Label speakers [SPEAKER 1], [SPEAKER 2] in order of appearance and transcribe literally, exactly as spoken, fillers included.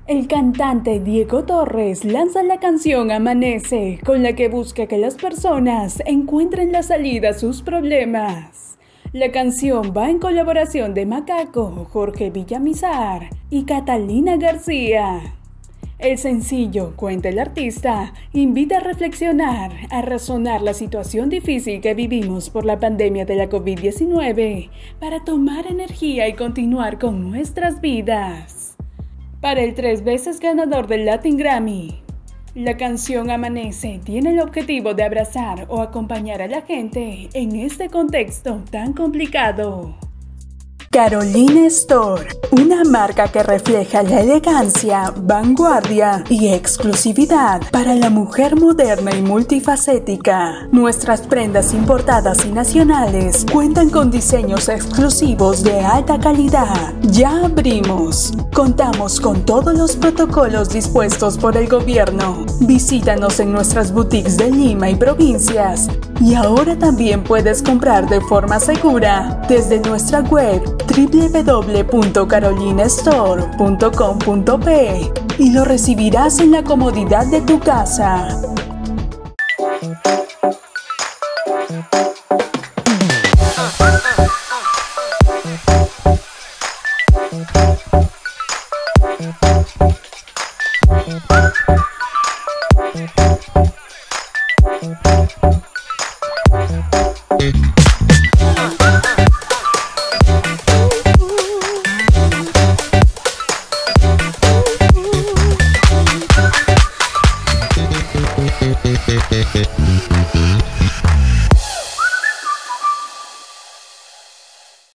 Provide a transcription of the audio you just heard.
[SPEAKER 1] El cantante Diego Torres lanza la canción Amanece, con la que busca que las personas encuentren la salida a sus problemas. La canción va en colaboración de Macaco, Jorge Villamizar y Catalina García. El sencillo, cuenta el artista, invita a reflexionar, a razonar la situación difícil que vivimos por la pandemia de la COVID diecinueve, para tomar energía y continuar con nuestras vidas. Para el tres veces ganador del Latin Grammy, la canción Amanece tiene el objetivo de abrazar o acompañar a la gente en este contexto tan complicado. Carolina Store, una marca que refleja la elegancia, vanguardia y exclusividad para la mujer moderna y multifacética. Nuestras prendas importadas y nacionales cuentan con diseños exclusivos de alta calidad. Ya abrimos. Contamos con todos los protocolos dispuestos por el gobierno. Visítanos en nuestras boutiques de Lima y provincias. Y ahora también puedes comprar de forma segura desde nuestra web doble u doble u doble u punto carolina store punto com punto pe y lo recibirás en la comodidad de tu casa.